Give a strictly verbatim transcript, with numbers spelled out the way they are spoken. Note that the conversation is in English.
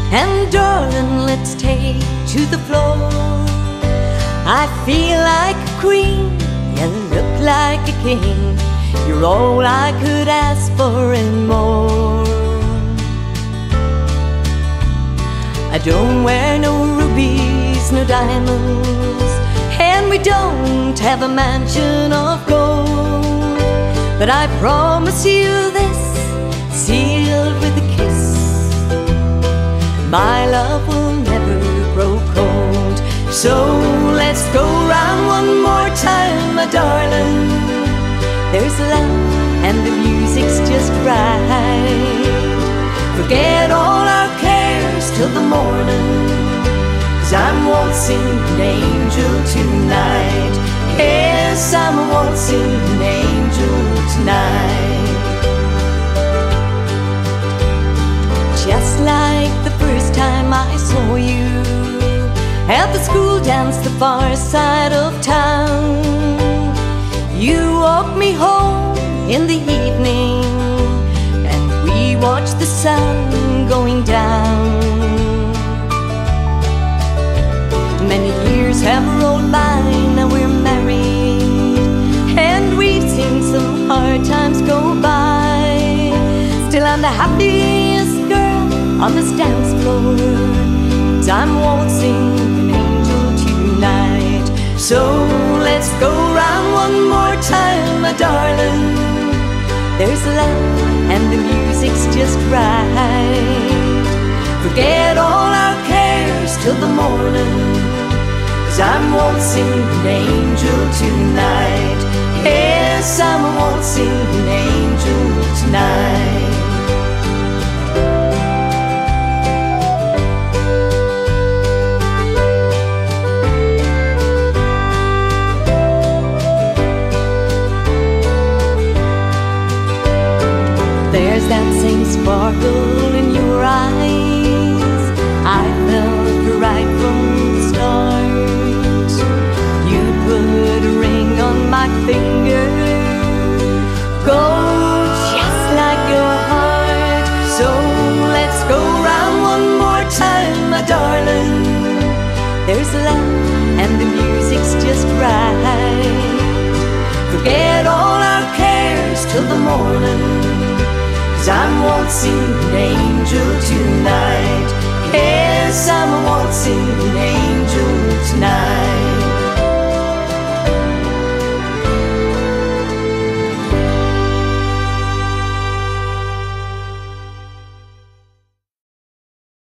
And darling, let's take to the floor. I feel like a queen, you look like a king. You're all I could ask for and more. I don't wear no rubies, no diamonds, and we don't have a mansion of gold. But I promise you this, sealed with a kiss, my love will never grow cold. So let's go round one more time, my darling. There's love and the music's just right. Forget all our cares till the morning, 'cause I'm waltzing an angel tonight. Yes, I'm waltzing an angel tonight. Just like the first time I saw you at the school dance, the far side of town. You walked me home in the evening, and we watched the sun going down. Many years have rolled by, now we're married, and we've seen some hard times go by. Still I'm the happiest girl on this dance floor, 'cause I'm waltzing an angel tonight. So let's go round one more time, my darling. There's love and the music's just right. Forget all our cares till the morning, 'cause I'm waltzing an angel tonight. Yes, I'm waltzing an angel tonight. There's that same sparkle in your eyes I felt right from the start. You put a ring on my finger, gold just like your heart. So let's go round one more time, my darling. There's love and the music's just right. Forget all our cares till the morning, 'cause I'm waltzing an angel tonight. Yes, I'm